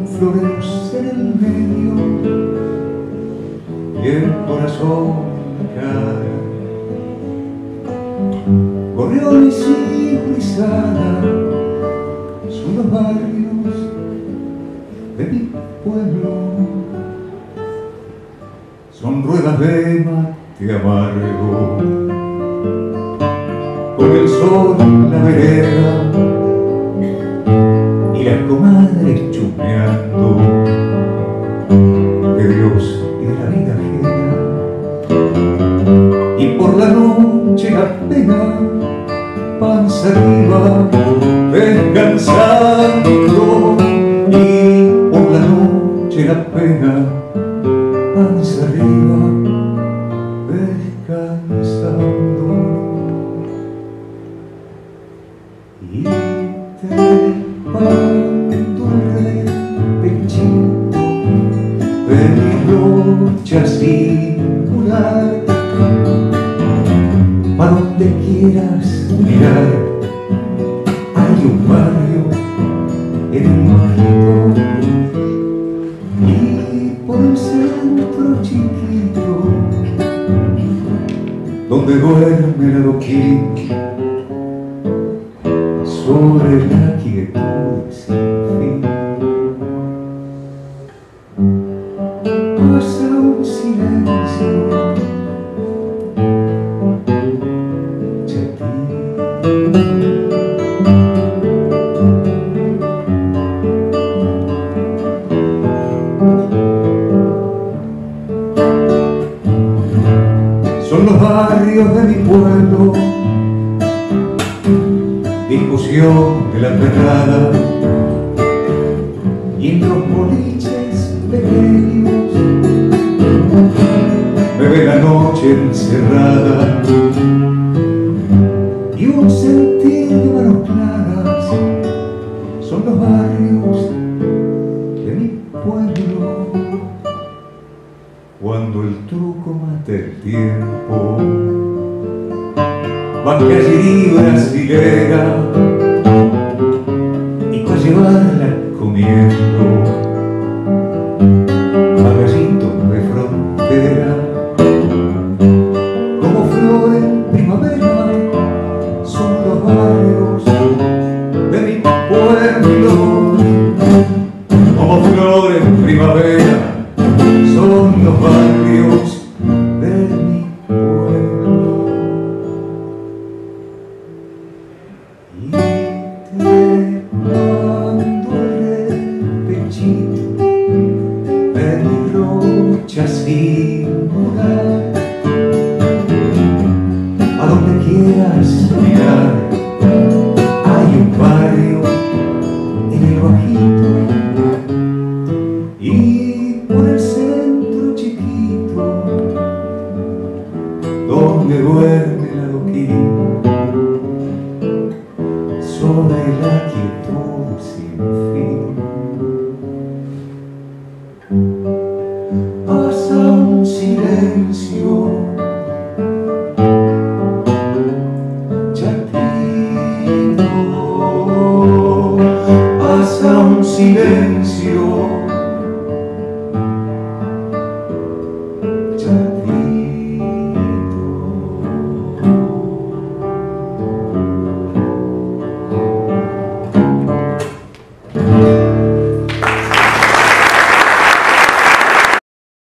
floreros en el medio y el corazón cae. Gorriones y frisadas son los barrios de mi pueblo, son ruedas de mate amargo, con el sol en la vereda y las comadres chumeando de Dios y de la vida ajena. Y por la noche la pena, panza arriba, descansando. Y por la noche la pena, panza arriba, descansando. Y te cuando el pechito de mi brocha singular, pa' donde quieras mirar hay un barrio en el mojito, y por el centro chiquito donde duerme el adoquín sobre la quietud sin fin. Pasa un silencio chatín. Son los barrios de mi pueblo, discusión de la perrada, y en los boliches pequeños me ve la noche encerrada y un sentir de manos claras. Son los barrios de mi pueblo, cuando el truco mata el tiempo, bancayería brasilera, y para llevarla comiendo